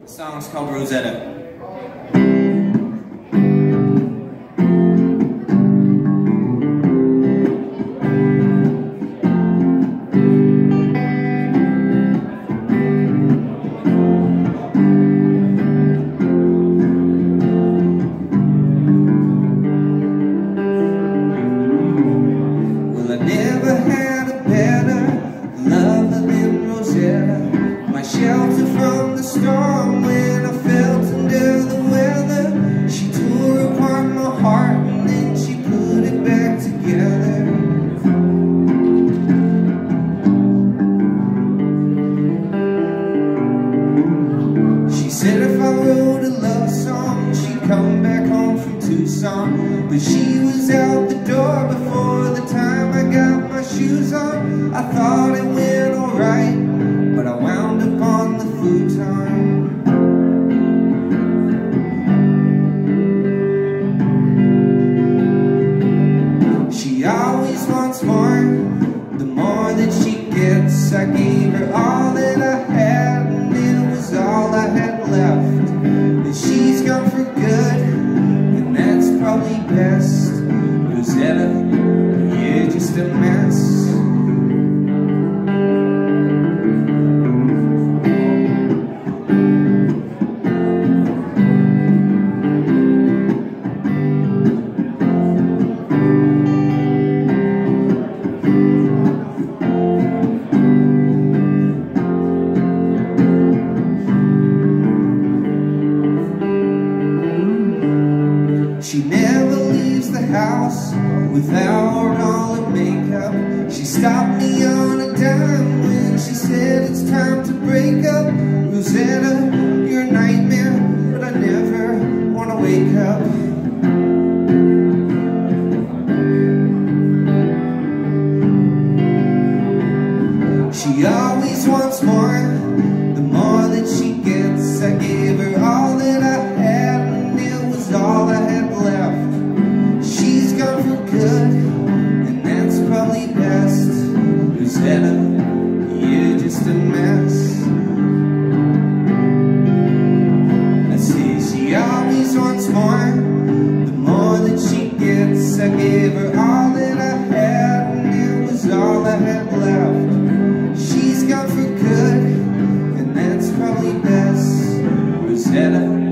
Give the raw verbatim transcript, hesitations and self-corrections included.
The song's called Rosetta. Never had a better lover than Rosetta, my shelter from the storm when I felt under the weather. She tore apart my heart and then she put it back together. She said if I wrote a love song she'd come back home from Tucson, but she was out the door before the time I got my shoes on. I thought it went alright, but I wound up on the futon. She always wants more, the more that she gets. I gave her all that I had and it was all I had left. And she's gone for good, and that's probably best. Rosetta, you're just a mess. She never leaves the house without all her makeup. She stopped me on a dime when she said it's time to break up. Rosetta, you're a nightmare, but I never want to wake up. She always wants more, the more that she gets. I gave her all that I had and it was all I had left. She's gone for good, and that's probably best. Rosetta, you're just a mess. I see she always wants more, the more that she gets. I gave her all that I had and it was all I had left. She's gone for good, and that's probably best. Rosetta,